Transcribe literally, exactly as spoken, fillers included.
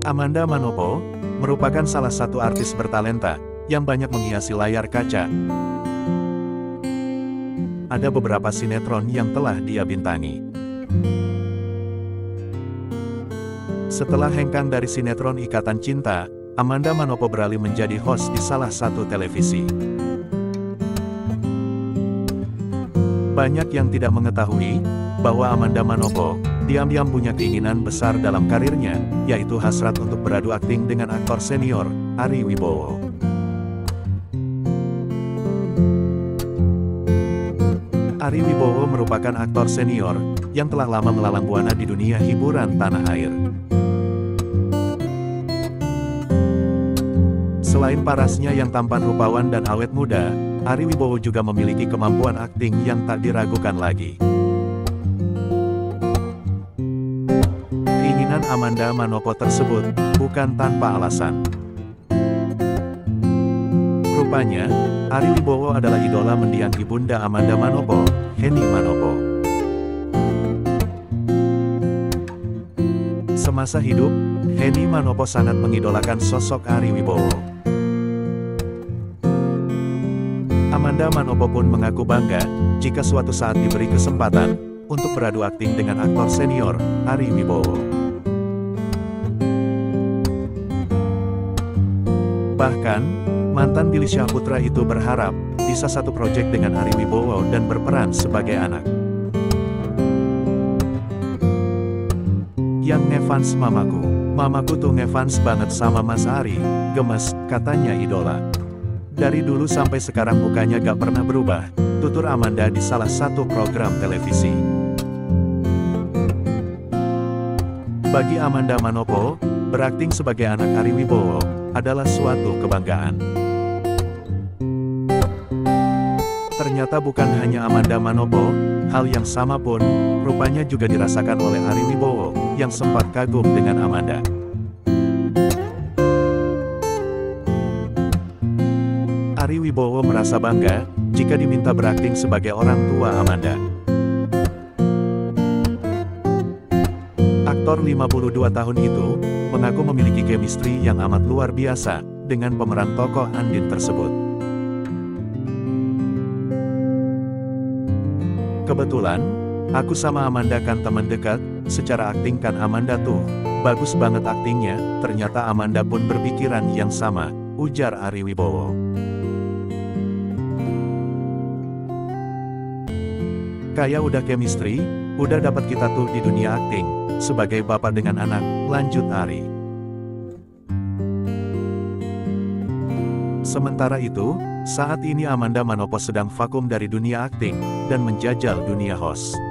Amanda Manopo merupakan salah satu artis bertalenta yang banyak menghiasi layar kaca. Ada beberapa sinetron yang telah dia bintangi. Setelah hengkang dari sinetron Ikatan Cinta, Amanda Manopo beralih menjadi host di salah satu televisi. Banyak yang tidak mengetahui bahwa Amanda Manopo diam-diam punya keinginan besar dalam karirnya, yaitu hasrat untuk beradu akting dengan aktor senior, Ari Wibowo. Ari Wibowo merupakan aktor senior yang telah lama melalang buana di dunia hiburan tanah air. Selain parasnya yang tampan rupawan dan awet muda, Ari Wibowo juga memiliki kemampuan akting yang tak diragukan lagi. Keinginan Amanda Manopo tersebut bukan tanpa alasan. Rupanya, Ari Wibowo adalah idola mendiang ibunda Amanda Manopo, Henny Manopo. Semasa hidup, Henny Manopo sangat mengidolakan sosok Ari Wibowo. Amanda Manopo pun mengaku bangga jika suatu saat diberi kesempatan untuk beradu akting dengan aktor senior, Ari Wibowo. Bahkan, mantan Billy Syahputra itu berharap bisa satu proyek dengan Ari Wibowo dan berperan sebagai anak. Yang ngefans mamaku, mamaku tuh ngefans banget sama Mas Ari, gemes, katanya idola. Dari dulu sampai sekarang mukanya gak pernah berubah, tutur Amanda di salah satu program televisi. Bagi Amanda Manopo, berakting sebagai anak Ari Wibowo adalah suatu kebanggaan. Ternyata bukan hanya Amanda Manopo, hal yang sama pun rupanya juga dirasakan oleh Ari Wibowo yang sempat kagum dengan Amanda. Ari Wibowo merasa bangga jika diminta berakting sebagai orang tua Amanda. Aktor lima puluh dua tahun itu mengaku memiliki chemistry yang amat luar biasa dengan pemeran tokoh andin tersebut. Kebetulan, aku sama Amanda kan teman dekat, secara akting kan Amanda tuh bagus banget aktingnya, ternyata Amanda pun berpikiran yang sama, ujar Ari Wibowo. Kayak udah chemistry, udah dapat kita tuh di dunia akting, sebagai bapak dengan anak, lanjut Ari. Sementara itu, saat ini Amanda Manopo sedang vakum dari dunia akting, dan menjajal dunia host.